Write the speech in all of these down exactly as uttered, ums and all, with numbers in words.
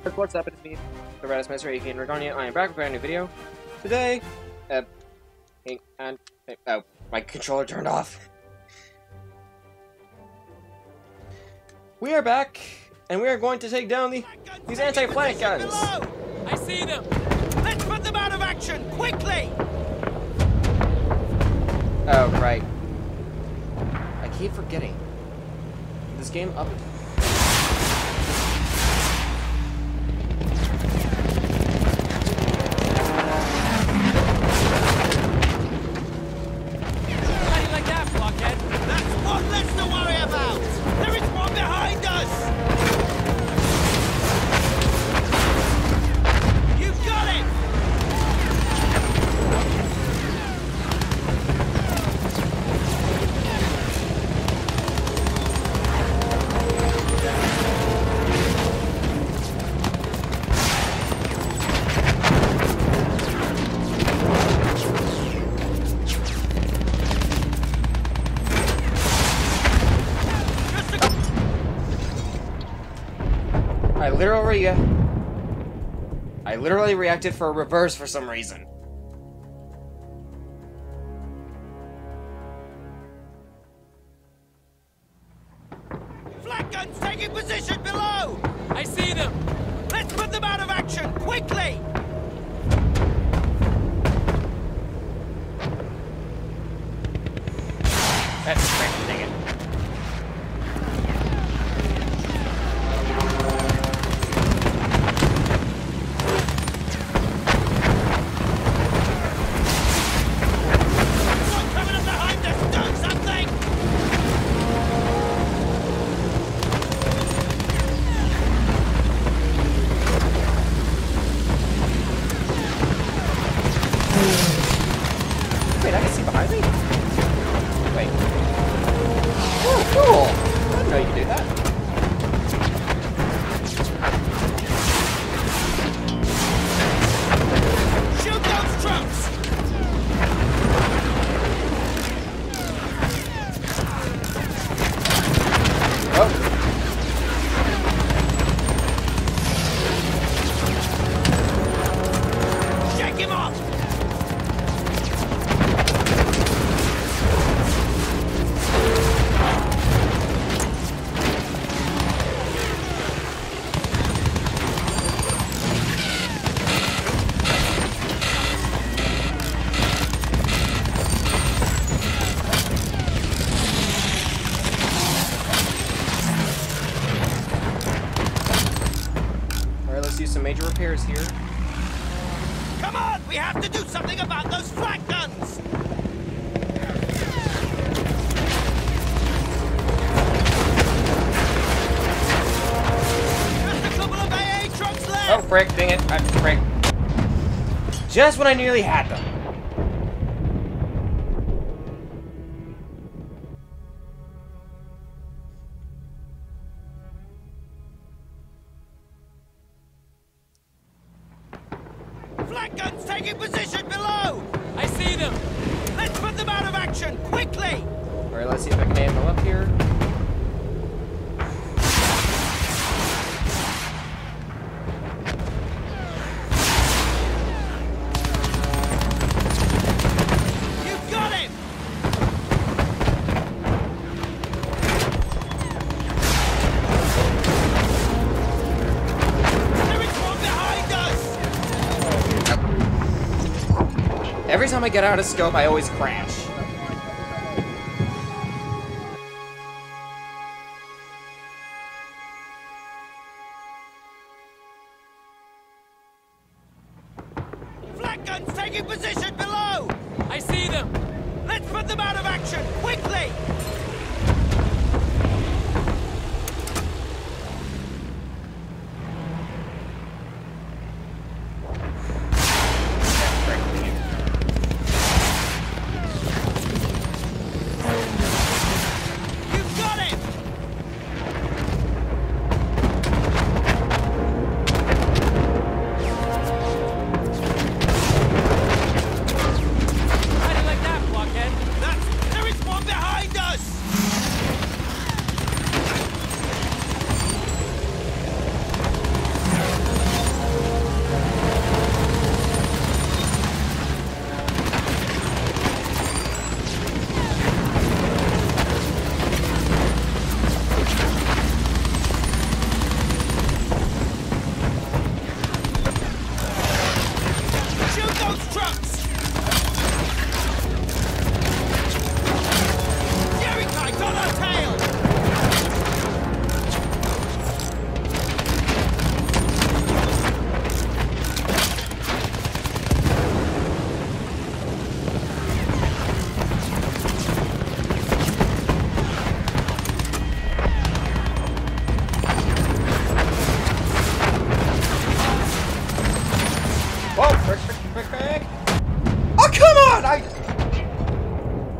What's up, it's me, the Redis Master, aka Regarnia. I am back with a brand new video. Today, uh, and, oh, my controller turned off. We are back, and we are going to take down the, these anti-flank guns. Below. I see them. Let's put them out of action, quickly! Oh, right. I keep forgetting. This game up... I literally, uh, I literally reacted for a reverse for some reason. Flack guns taking position below! I see them! Let's put them out of action, quickly! That's great, dang it. Wait, I can see behind me? Wait. Oh, cool! I didn't know you could do that. Shoot those trucks! Oh. Shake him off! Let's do some major repairs here. Come on! We have to do something about those flack guns! Just a couple of A A trucks left! Oh, frick, dang it. I frick. Just when I nearly had them. Flack guns taking position below! I see them! Let's put them out of action, quickly! Alright, let's see if I can aim them up here. You got him! There is one behind us! Every time I get out of scope, I always crash. Flack guns taking position below! I see them! Let's put them out of action, quickly! You've got him! How do you like that, blockhead? That's... there is one behind!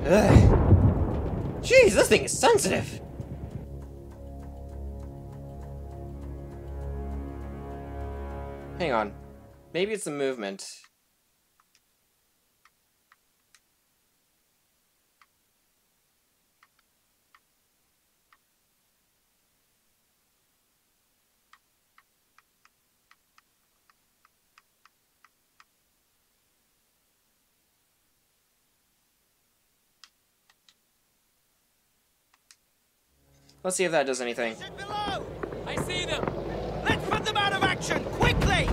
Ugh. Jeez, this thing is sensitive. Hang on. Maybe it's the movement. Let's see if that does anything. Below. I see them. Let's put them out of action quickly.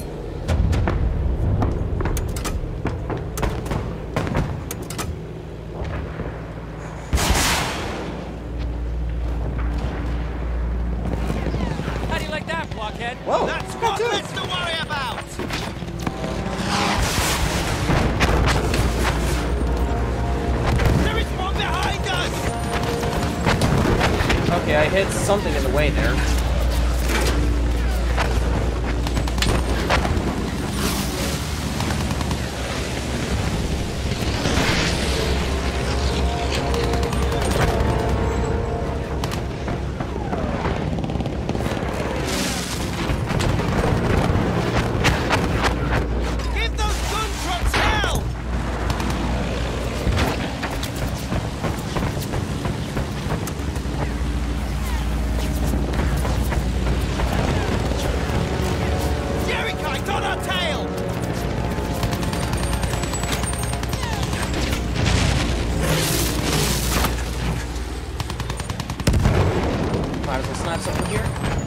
How do you like that, blockhead? Whoa! That's what let's to worry about. There is one behind us. Okay, I hit something in the way there. Give those gun trucks hell! Jericho, on our tail! Might as well snap something here.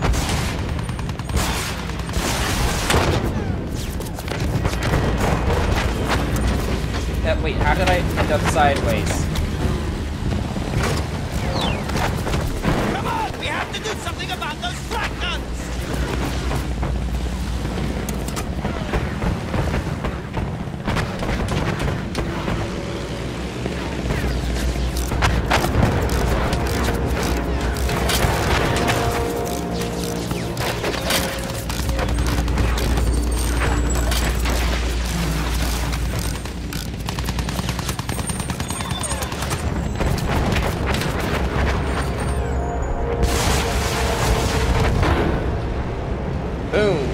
That, wait, how did I end up sideways? Come on, we have to do something about those flat guns! Boom.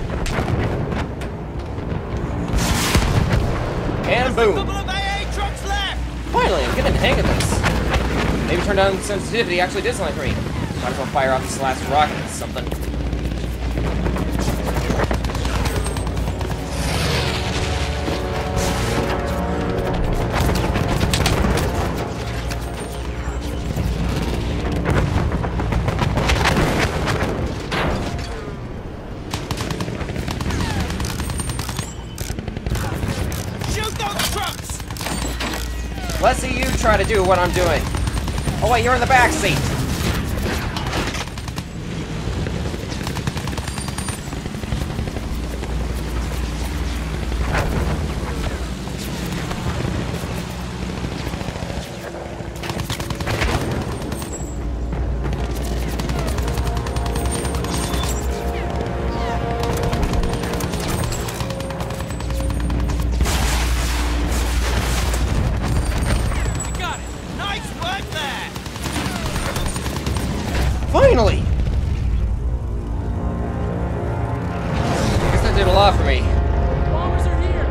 And A boom. couple of A A trucks left! Finally, I'm getting the hang of this. Maybe turn down the sensitivity actually did something for me. Might as well fire off this last rocket or something. Shoot those trucks! Let's see you try to do what I'm doing. Oh wait, you're in the back seat. You got it! Nice work there! Finally! Guess that did a lot for me. Bombers are here!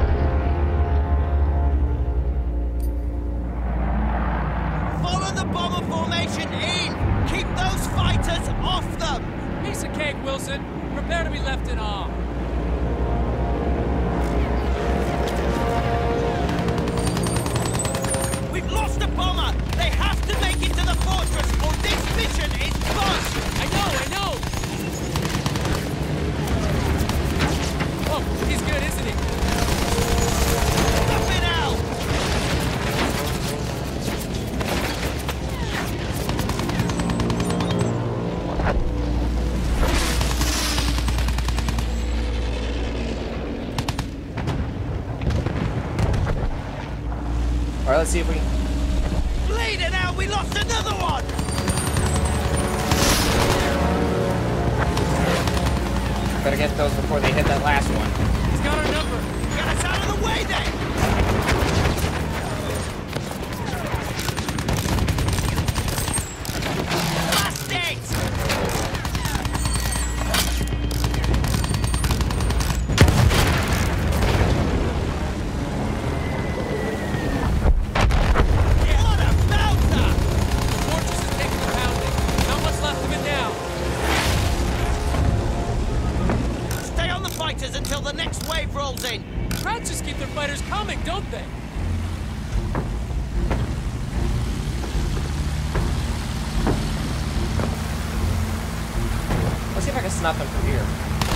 Follow the bomber formation in! Keep those fighters off them! Piece of cake, Wilson. Prepare to be left in awe. We've lost a bomber! They have to make it to the fortress or this mission is bust! I know, I know! Oh, he's good, isn't he? Stop it out! Alright, let's see if we can... Bleeding out, we lost another one! Better get those before they hit that last one. He's got our number! Get us out of the way then! snap them from here.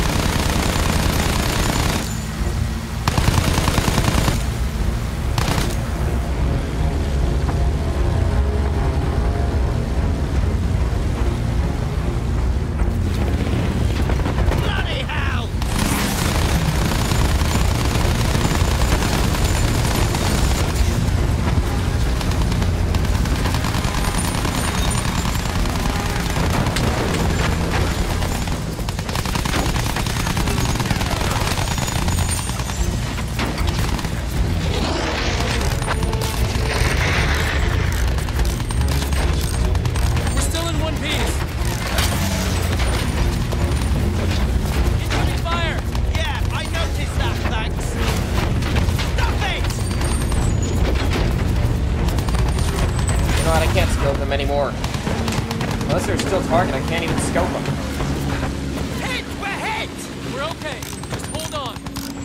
Anymore. Unless they're still target, I can't even scope them. Hit! We're hit! We're okay. Just hold on.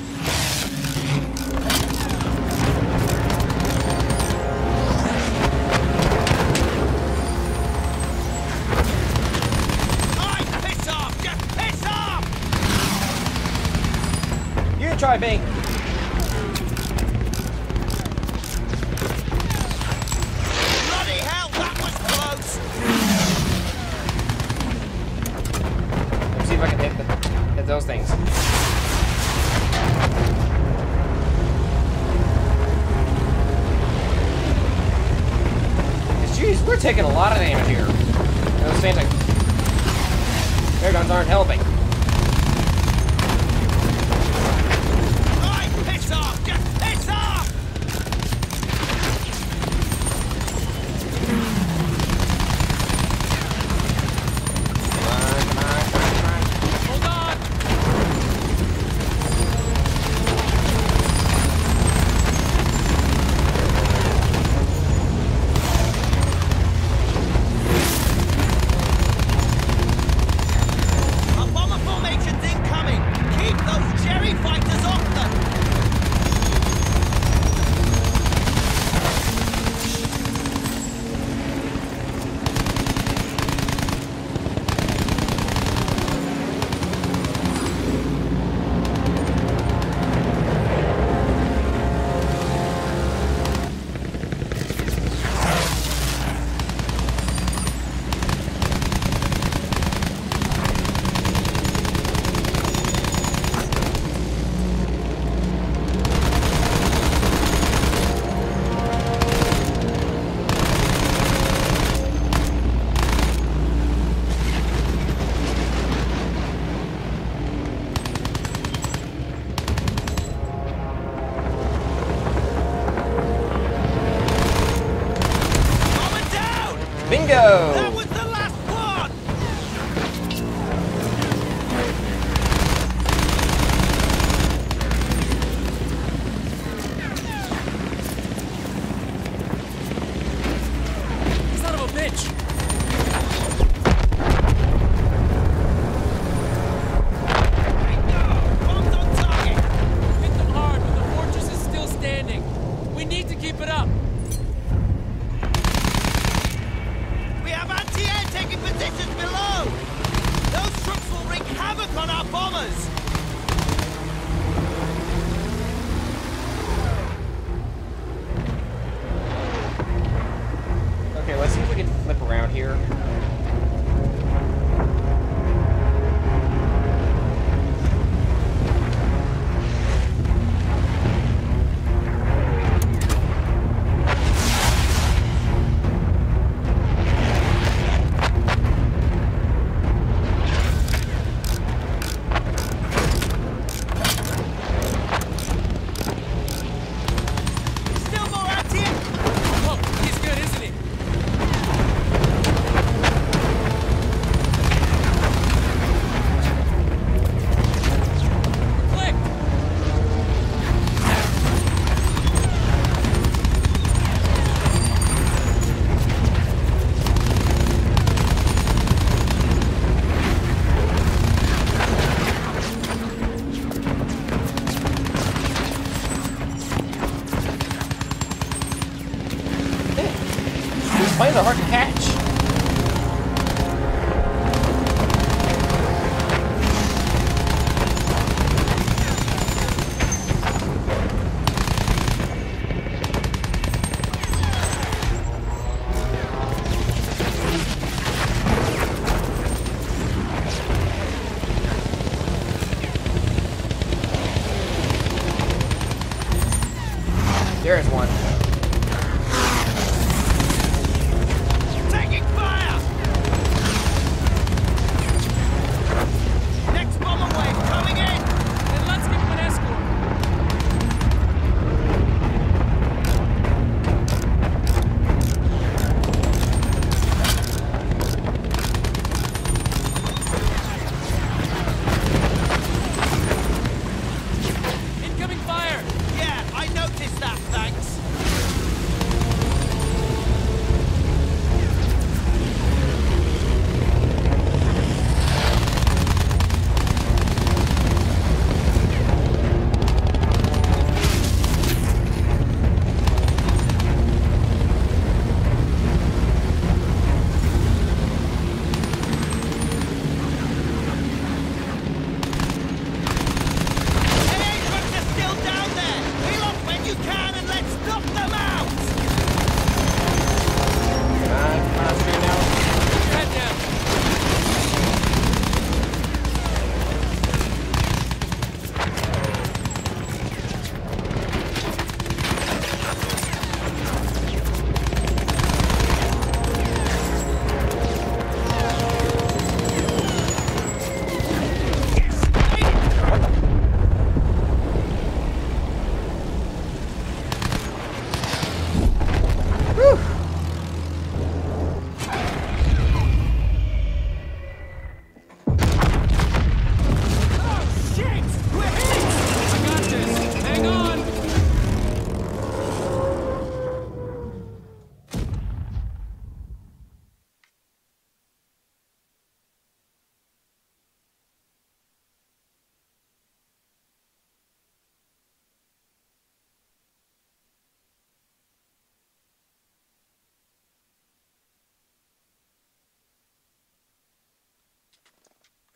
Alright, piss off! Just piss off! You try, Bing. If I can hit, the, hit those things. Jeez, we're taking a lot of damage here. Those things like air guns aren't helping. Alright, piss off! Just piss off! Bingo! That was the last one! Son of a bitch! Bombs on target! Hit them hard, but the fortress is still standing. We need to keep it up. We have anti-air taking positions below! Those troops will wreak havoc on our bombers! Okay, let's see if we can flip around here. Planes are hard to catch.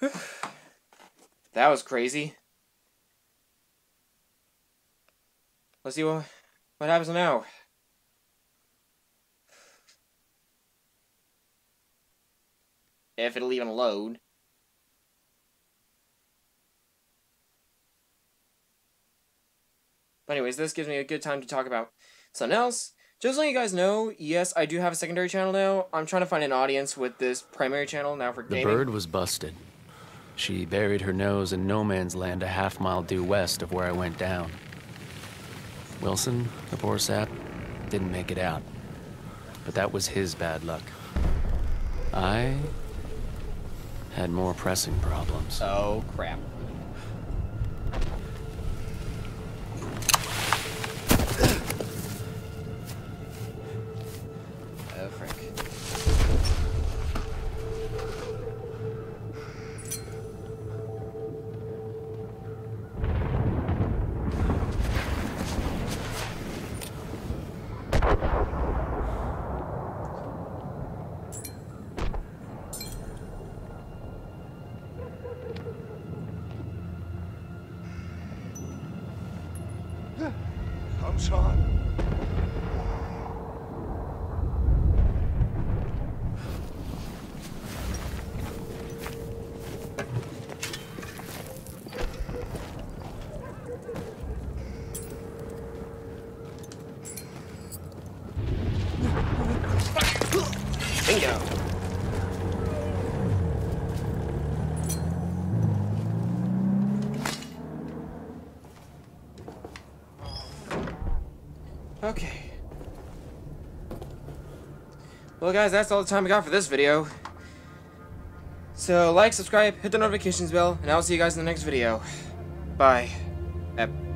That was crazy. Let's see what, what happens now. If it'll even load. But anyways, this gives me a good time to talk about something else. Just so you guys know, yes, I do have a secondary channel now. I'm trying to find an audience with this primary channel now for gaming. The bird was busted. She buried her nose in no man's land a half mile due west of where I went down. Wilson, the poor sap, didn't make it out. But that was his bad luck. I had more pressing problems. Oh, crap. Oh, frick. Come, Sean. Bingo. Okay. Well, guys, that's all the time we got for this video. So, like, subscribe, hit the notifications bell, and I'll see you guys in the next video. Bye. Ep.